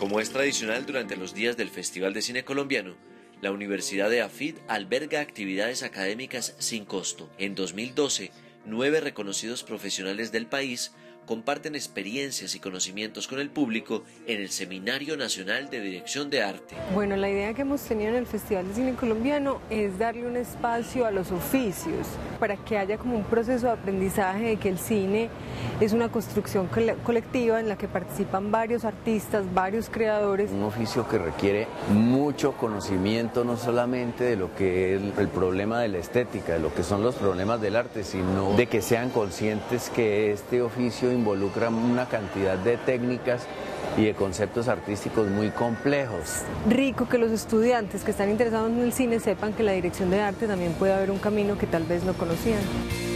Como es tradicional durante los días del Festival de Cine Colombiano, la Universidad de AFIT alberga actividades académicas sin costo. En 2012, 9 reconocidos profesionales del país comparten experiencias y conocimientos con el público en el Seminario Nacional de Dirección de Arte. Bueno, la idea que hemos tenido en el Festival de Cine Colombiano es darle un espacio a los oficios para que haya como un proceso de aprendizaje de que el cine es una construcción colectiva en la que participan varios artistas, varios creadores. Un oficio que requiere mucho conocimiento, no solamente de lo que es el problema de la estética, de lo que son los problemas del arte, sino de que sean conscientes que este oficio involucra una cantidad de técnicas y de conceptos artísticos muy complejos. Rico que los estudiantes que están interesados en el cine sepan que la dirección de arte también puede haber un camino que tal vez no conocían.